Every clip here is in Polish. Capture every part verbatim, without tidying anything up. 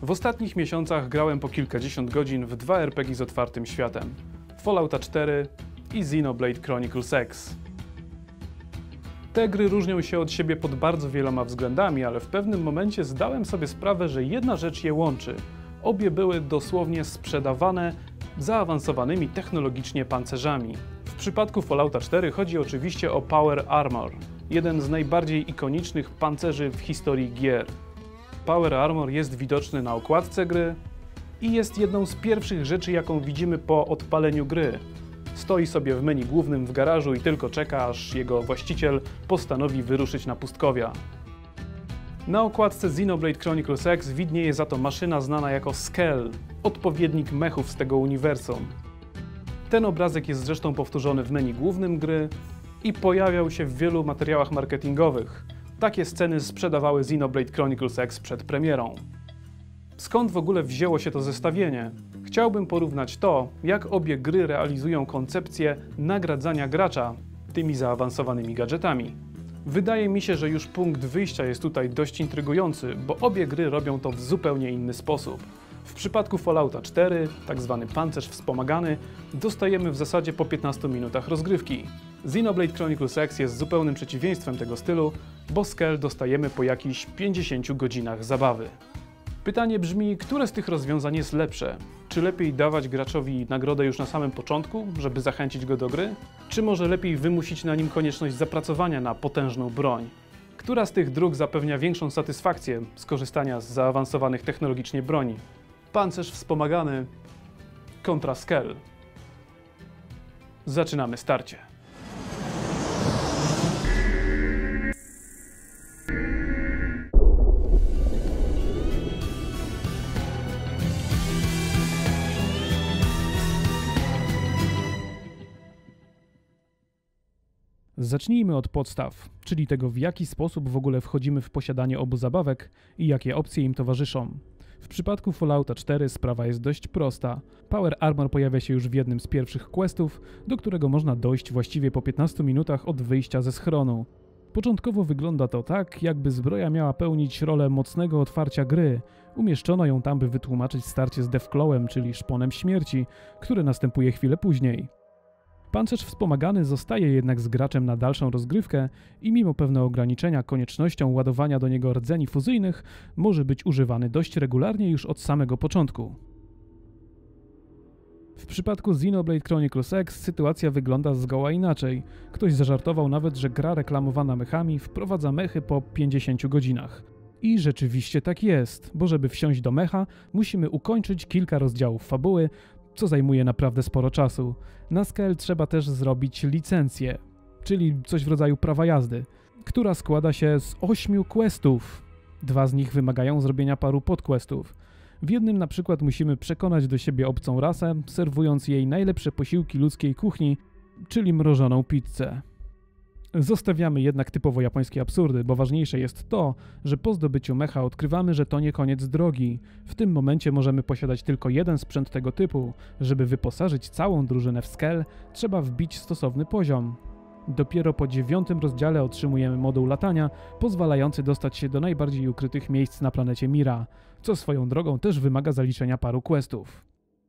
W ostatnich miesiącach grałem po kilkadziesiąt godzin w dwa er pe gie z otwartym światem. Fallouta cztery i Xenoblade Chronicles X. Te gry różnią się od siebie pod bardzo wieloma względami, ale w pewnym momencie zdałem sobie sprawę, że jedna rzecz je łączy. Obie były dosłownie sprzedawane zaawansowanymi technologicznie pancerzami. W przypadku Fallouta cztery chodzi oczywiście o Power Armor, jeden z najbardziej ikonicznych pancerzy w historii gier. Power Armor jest widoczny na okładce gry i jest jedną z pierwszych rzeczy, jaką widzimy po odpaleniu gry. Stoi sobie w menu głównym w garażu i tylko czeka, aż jego właściciel postanowi wyruszyć na pustkowia. Na okładce Xenoblade Chronicles X widnieje za to maszyna znana jako Skell, odpowiednik mechów z tego uniwersum. Ten obrazek jest zresztą powtórzony w menu głównym gry i pojawiał się w wielu materiałach marketingowych. Takie sceny sprzedawały Xenoblade Chronicles X przed premierą. Skąd w ogóle wzięło się to zestawienie? Chciałbym porównać to, jak obie gry realizują koncepcję nagradzania gracza tymi zaawansowanymi gadżetami. Wydaje mi się, że już punkt wyjścia jest tutaj dość intrygujący, bo obie gry robią to w zupełnie inny sposób. W przypadku Fallouta cztery, tak zwany pancerz wspomagany, dostajemy w zasadzie po piętnastu minutach rozgrywki. Xenoblade Chronicles X jest zupełnym przeciwieństwem tego stylu, bo Skell dostajemy po jakichś pięćdziesięciu godzinach zabawy. Pytanie brzmi, które z tych rozwiązań jest lepsze? Czy lepiej dawać graczowi nagrodę już na samym początku, żeby zachęcić go do gry? Czy może lepiej wymusić na nim konieczność zapracowania na potężną broń? Która z tych dróg zapewnia większą satysfakcję z korzystania z zaawansowanych technologicznie broni? Pancerz wspomagany kontra Skell. Zaczynamy starcie. Zacznijmy od podstaw, czyli tego, w jaki sposób w ogóle wchodzimy w posiadanie obu zabawek i jakie opcje im towarzyszą. W przypadku Fallouta cztery sprawa jest dość prosta. Power Armor pojawia się już w jednym z pierwszych questów, do którego można dojść właściwie po piętnastu minutach od wyjścia ze schronu. Początkowo wygląda to tak, jakby zbroja miała pełnić rolę mocnego otwarcia gry. Umieszczono ją tam, by wytłumaczyć starcie z Deathclawem, czyli szponem śmierci, które następuje chwilę później. Pancerz wspomagany zostaje jednak z graczem na dalszą rozgrywkę i mimo pewne ograniczenia koniecznością ładowania do niego rdzeni fuzyjnych może być używany dość regularnie już od samego początku. W przypadku Xenoblade Chronicles X sytuacja wygląda zgoła inaczej. Ktoś zażartował nawet, że gra reklamowana mechami wprowadza mechy po pięćdziesięciu godzinach. I rzeczywiście tak jest, bo żeby wsiąść do mecha, musimy ukończyć kilka rozdziałów fabuły, co zajmuje naprawdę sporo czasu. Na Skell trzeba też zrobić licencję, czyli coś w rodzaju prawa jazdy, która składa się z ośmiu questów. Dwa z nich wymagają zrobienia paru podquestów. W jednym na przykład musimy przekonać do siebie obcą rasę, serwując jej najlepsze posiłki ludzkiej kuchni, czyli mrożoną pizzę. Zostawiamy jednak typowo japońskie absurdy, bo ważniejsze jest to, że po zdobyciu mecha odkrywamy, że to nie koniec drogi. W tym momencie możemy posiadać tylko jeden sprzęt tego typu. Żeby wyposażyć całą drużynę w Skell, trzeba wbić stosowny poziom. Dopiero po dziewiątym rozdziale otrzymujemy moduł latania, pozwalający dostać się do najbardziej ukrytych miejsc na planecie Mira, co swoją drogą też wymaga zaliczenia paru questów.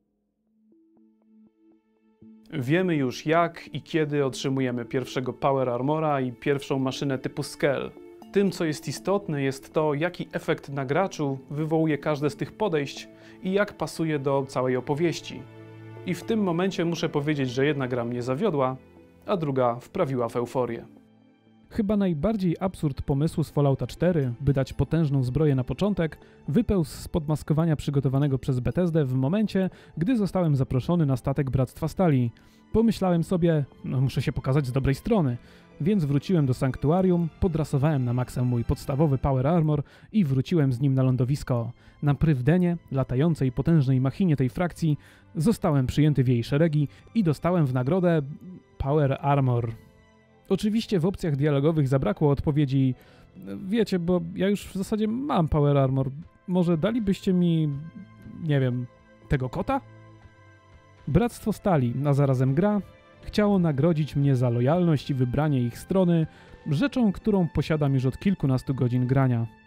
Wiemy już jak i kiedy otrzymujemy pierwszego Power Armora i pierwszą maszynę typu Skell. Tym, co jest istotne, jest to, jaki efekt na graczu wywołuje każde z tych podejść i jak pasuje do całej opowieści. I w tym momencie muszę powiedzieć, że jedna gra mnie zawiodła, a druga wprawiła w euforię. Chyba najbardziej absurd pomysłu z Fallouta cztery, by dać potężną zbroję na początek, wypełzł spod maskowania przygotowanego przez Bethesdę w momencie, gdy zostałem zaproszony na statek Bractwa Stali. Pomyślałem sobie, no muszę się pokazać z dobrej strony, więc wróciłem do sanktuarium, podrasowałem na maksa mój podstawowy Power Armor i wróciłem z nim na lądowisko. Na Prywdenie, latającej potężnej machinie tej frakcji, zostałem przyjęty w jej szeregi i dostałem w nagrodę Power Armor. Oczywiście w opcjach dialogowych zabrakło odpowiedzi wiecie, bo ja już w zasadzie mam Power Armor, może dalibyście mi, nie wiem, tego kota? Bractwo Stali, a zarazem gra, chciało nagrodzić mnie za lojalność i wybranie ich strony, rzeczą, którą posiadam już od kilkunastu godzin grania.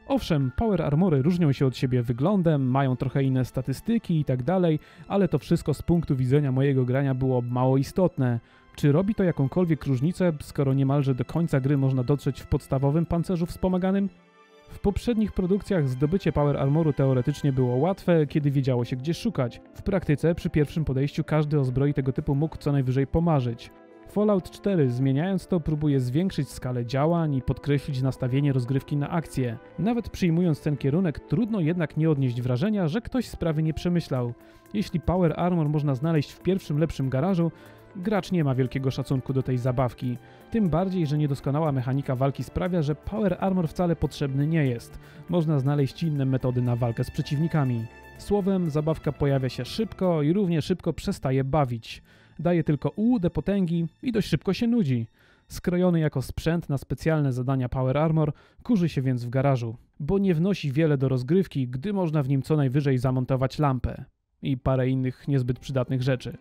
Owszem, Power Armory różnią się od siebie wyglądem, mają trochę inne statystyki i tak dalej, ale to wszystko z punktu widzenia mojego grania było mało istotne. Czy robi to jakąkolwiek różnicę, skoro niemalże do końca gry można dotrzeć w podstawowym pancerzu wspomaganym? W poprzednich produkcjach zdobycie Power Armoru teoretycznie było łatwe, kiedy wiedziało się gdzie szukać. W praktyce przy pierwszym podejściu każdy o zbroi tego typu mógł co najwyżej pomarzyć. Fallout cztery, zmieniając to, próbuje zwiększyć skalę działań i podkreślić nastawienie rozgrywki na akcję. Nawet przyjmując ten kierunek, trudno jednak nie odnieść wrażenia, że ktoś sprawy nie przemyślał. Jeśli Power Armor można znaleźć w pierwszym lepszym garażu, gracz nie ma wielkiego szacunku do tej zabawki. Tym bardziej, że niedoskonała mechanika walki sprawia, że Power Armor wcale potrzebny nie jest. Można znaleźć inne metody na walkę z przeciwnikami. Słowem, zabawka pojawia się szybko i równie szybko przestaje bawić. Daje tylko ułudę potęgi i dość szybko się nudzi. Skrojony jako sprzęt na specjalne zadania Power Armor, kurzy się więc w garażu, bo nie wnosi wiele do rozgrywki, gdy można w nim co najwyżej zamontować lampę i parę innych niezbyt przydatnych rzeczy.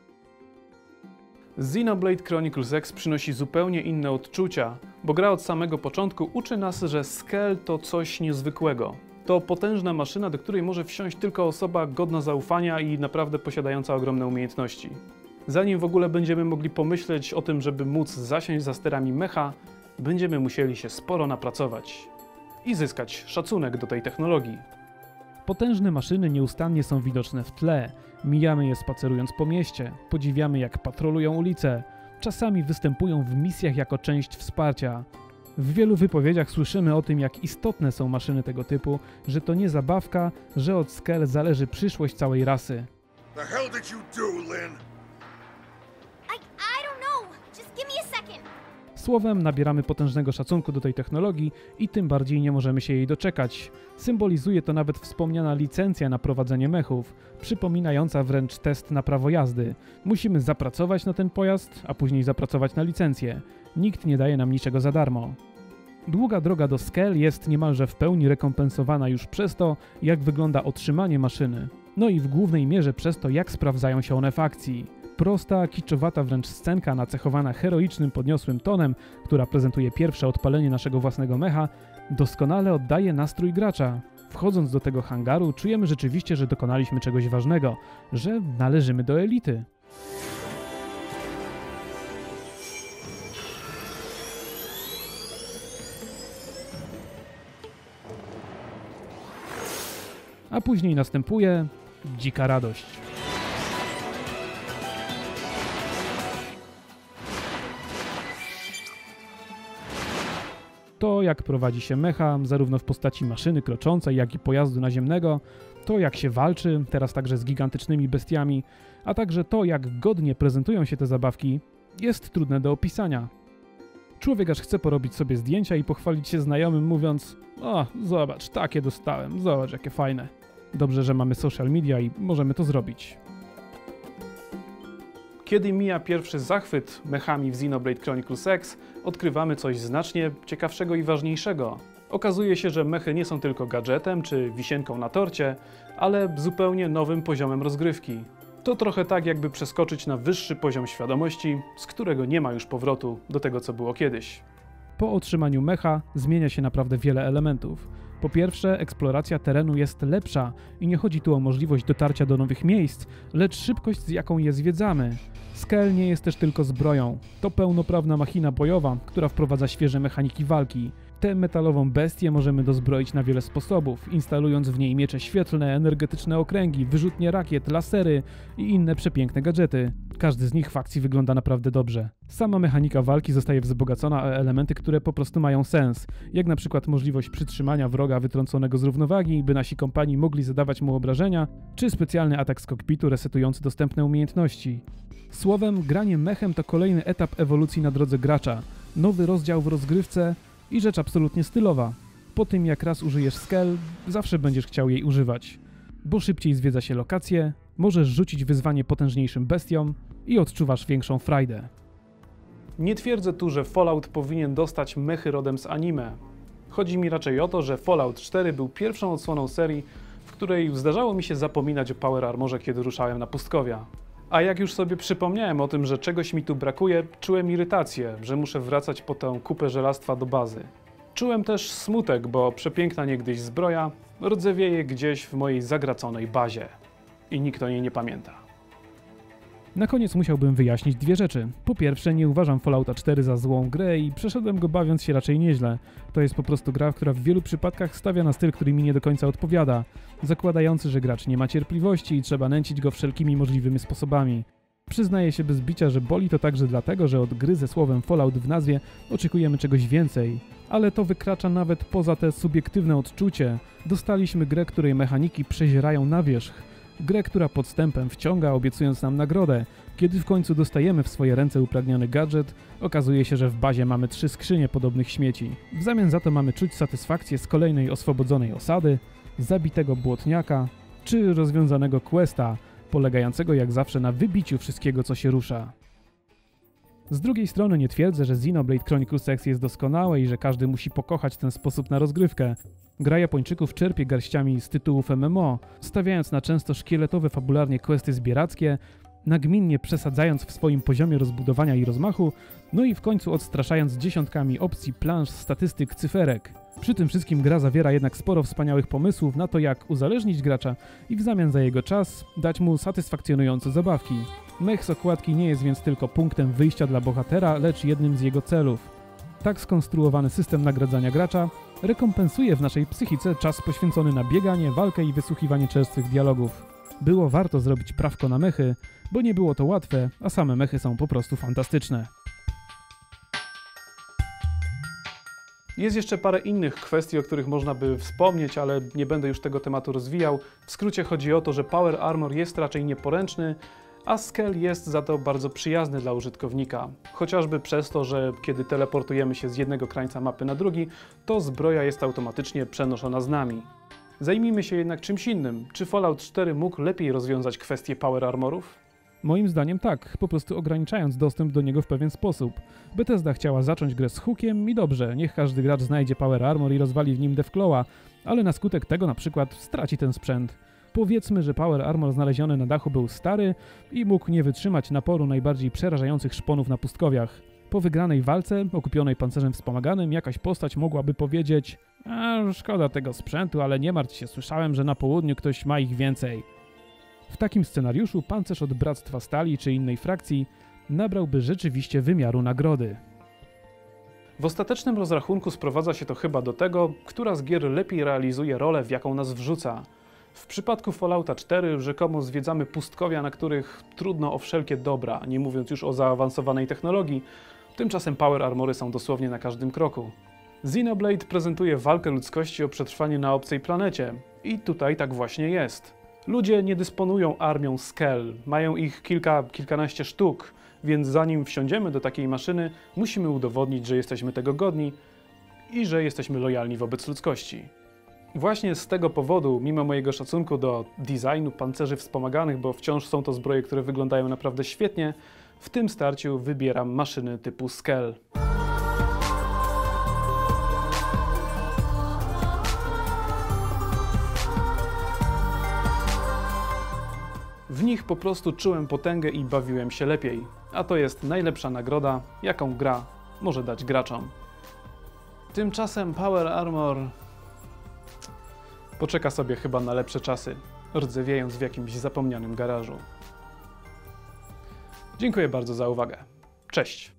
Xenoblade Chronicles X przynosi zupełnie inne odczucia, bo gra od samego początku uczy nas, że Skell to coś niezwykłego. To potężna maszyna, do której może wsiąść tylko osoba godna zaufania i naprawdę posiadająca ogromne umiejętności. Zanim w ogóle będziemy mogli pomyśleć o tym, żeby móc zasiąść za sterami mecha, będziemy musieli się sporo napracować i zyskać szacunek do tej technologii. Potężne maszyny nieustannie są widoczne w tle, mijamy je spacerując po mieście, podziwiamy jak patrolują ulice, czasami występują w misjach jako część wsparcia. W wielu wypowiedziach słyszymy o tym, jak istotne są maszyny tego typu, że to nie zabawka, że od Skell zależy przyszłość całej rasy. The hell did you do, Lynn? I I don't know. Just give me a second. Słowem, nabieramy potężnego szacunku do tej technologii i tym bardziej nie możemy się jej doczekać. Symbolizuje to nawet wspomniana licencja na prowadzenie mechów, przypominająca wręcz test na prawo jazdy. Musimy zapracować na ten pojazd, a później zapracować na licencję. Nikt nie daje nam niczego za darmo. Długa droga do Skell jest niemalże w pełni rekompensowana już przez to, jak wygląda otrzymanie maszyny. No i w głównej mierze przez to, jak sprawdzają się one w akcji. Prosta, kiczowata wręcz scenka nacechowana heroicznym, podniosłym tonem, która prezentuje pierwsze odpalenie naszego własnego mecha, doskonale oddaje nastrój gracza. Wchodząc do tego hangaru, czujemy rzeczywiście, że dokonaliśmy czegoś ważnego, że należymy do elity. A później następuje dzika radość. To, jak prowadzi się mecha, zarówno w postaci maszyny kroczącej, jak i pojazdu naziemnego, to, jak się walczy, teraz także z gigantycznymi bestiami, a także to, jak godnie prezentują się te zabawki, jest trudne do opisania. Człowiek aż chce porobić sobie zdjęcia i pochwalić się znajomym, mówiąc: o, zobacz, takie dostałem, zobacz, jakie fajne. Dobrze, że mamy social media i możemy to zrobić. Kiedy mija pierwszy zachwyt mechami w Xenoblade Chronicles X, odkrywamy coś znacznie ciekawszego i ważniejszego. Okazuje się, że mechy nie są tylko gadżetem czy wisienką na torcie, ale zupełnie nowym poziomem rozgrywki. To trochę tak, jakby przeskoczyć na wyższy poziom świadomości, z którego nie ma już powrotu do tego, co było kiedyś. Po otrzymaniu mecha zmienia się naprawdę wiele elementów. Po pierwsze, eksploracja terenu jest lepsza i nie chodzi tu o możliwość dotarcia do nowych miejsc, lecz szybkość, z jaką je zwiedzamy. Skell nie jest też tylko zbroją. To pełnoprawna machina bojowa, która wprowadza świeże mechaniki walki. Tę metalową bestię możemy dozbroić na wiele sposobów, instalując w niej miecze świetlne, energetyczne okręgi, wyrzutnie rakiet, lasery i inne przepiękne gadżety. Każdy z nich w akcji wygląda naprawdę dobrze. Sama mechanika walki zostaje wzbogacona o elementy, które po prostu mają sens, jak na przykład możliwość przytrzymania wroga wytrąconego z równowagi, by nasi kompanii mogli zadawać mu obrażenia, czy specjalny atak z kokpitu resetujący dostępne umiejętności. Słowem, granie mechem to kolejny etap ewolucji na drodze gracza, nowy rozdział w rozgrywce i rzecz absolutnie stylowa. Po tym jak raz użyjesz Skell, zawsze będziesz chciał jej używać, bo szybciej zwiedza się lokacje, możesz rzucić wyzwanie potężniejszym bestiom i odczuwasz większą frajdę. Nie twierdzę tu, że Fallout powinien dostać mechy rodem z anime. Chodzi mi raczej o to, że Fallout cztery był pierwszą odsłoną serii, w której zdarzało mi się zapominać o Power Armorze, kiedy ruszałem na pustkowia. A jak już sobie przypomniałem o tym, że czegoś mi tu brakuje, czułem irytację, że muszę wracać po tę kupę żelastwa do bazy. Czułem też smutek, bo przepiękna niegdyś zbroja rdzewieje gdzieś w mojej zagraconej bazie i nikt o niej nie pamięta. Na koniec musiałbym wyjaśnić dwie rzeczy. Po pierwsze, nie uważam Fallouta cztery za złą grę i przeszedłem go bawiąc się raczej nieźle. To jest po prostu gra, która w wielu przypadkach stawia na styl, który mi nie do końca odpowiada, zakładający, że gracz nie ma cierpliwości i trzeba nęcić go wszelkimi możliwymi sposobami. Przyznaję się bez bicia, że boli to także dlatego, że od gry ze słowem Fallout w nazwie oczekujemy czegoś więcej. Ale to wykracza nawet poza te subiektywne odczucie. Dostaliśmy grę, której mechaniki przezierają na wierzch. Grę, która podstępem wciąga, obiecując nam nagrodę. Kiedy w końcu dostajemy w swoje ręce upragniony gadżet, okazuje się, że w bazie mamy trzy skrzynie podobnych śmieci. W zamian za to mamy czuć satysfakcję z kolejnej oswobodzonej osady, zabitego błotniaka, czy rozwiązanego questa, polegającego jak zawsze na wybiciu wszystkiego, co się rusza. Z drugiej strony nie twierdzę, że Xenoblade Chronicles X jest doskonałe i że każdy musi pokochać ten sposób na rozgrywkę. Gra Japończyków czerpie garściami z tytułów M M O, stawiając na często szkieletowe fabularnie questy zbierackie, nagminnie przesadzając w swoim poziomie rozbudowania i rozmachu, no i w końcu odstraszając dziesiątkami opcji, plansz, statystyk, cyferek. Przy tym wszystkim gra zawiera jednak sporo wspaniałych pomysłów na to, jak uzależnić gracza i w zamian za jego czas dać mu satysfakcjonujące zabawki. Mech z okładki nie jest więc tylko punktem wyjścia dla bohatera, lecz jednym z jego celów. Tak skonstruowany system nagradzania gracza rekompensuje w naszej psychice czas poświęcony na bieganie, walkę i wysłuchiwanie czerstwych dialogów. Było warto zrobić prawko na mechy, bo nie było to łatwe, a same mechy są po prostu fantastyczne. Jest jeszcze parę innych kwestii, o których można by wspomnieć, ale nie będę już tego tematu rozwijał. W skrócie chodzi o to, że Power Armor jest raczej nieporęczny, a Scale jest za to bardzo przyjazny dla użytkownika. Chociażby przez to, że kiedy teleportujemy się z jednego krańca mapy na drugi, to zbroja jest automatycznie przenoszona z nami. Zajmijmy się jednak czymś innym. Czy Fallout cztery mógł lepiej rozwiązać kwestię Power Armorów? Moim zdaniem tak, po prostu ograniczając dostęp do niego w pewien sposób. Bethesda chciała zacząć grę z hookiem i dobrze, niech każdy gracz znajdzie Power Armor i rozwali w nim Deathclawa, ale na skutek tego na przykład straci ten sprzęt. Powiedzmy, że Power Armor znaleziony na dachu był stary i mógł nie wytrzymać naporu najbardziej przerażających szponów na pustkowiach. Po wygranej walce, okupionej pancerzem wspomaganym, jakaś postać mogłaby powiedzieć: a, szkoda tego sprzętu, ale nie martw się, słyszałem, że na południu ktoś ma ich więcej. W takim scenariuszu pancerz od Bractwa Stali czy innej frakcji nabrałby rzeczywiście wymiaru nagrody. W ostatecznym rozrachunku sprowadza się to chyba do tego, która z gier lepiej realizuje rolę, w jaką nas wrzuca. W przypadku Fallouta cztery rzekomo zwiedzamy pustkowia, na których trudno o wszelkie dobra, nie mówiąc już o zaawansowanej technologii, tymczasem Power Armory są dosłownie na każdym kroku. Xenoblade prezentuje walkę ludzkości o przetrwanie na obcej planecie i tutaj tak właśnie jest. Ludzie nie dysponują armią Skell, mają ich kilka, kilkanaście sztuk, więc zanim wsiądziemy do takiej maszyny, musimy udowodnić, że jesteśmy tego godni i że jesteśmy lojalni wobec ludzkości. Właśnie z tego powodu, mimo mojego szacunku do designu pancerzy wspomaganych, bo wciąż są to zbroje, które wyglądają naprawdę świetnie, w tym starciu wybieram maszyny typu Skell. W nich po prostu czułem potęgę i bawiłem się lepiej, a to jest najlepsza nagroda, jaką gra może dać graczom. Tymczasem Power Armor poczeka sobie chyba na lepsze czasy, rdzewiejąc w jakimś zapomnianym garażu. Dziękuję bardzo za uwagę. Cześć!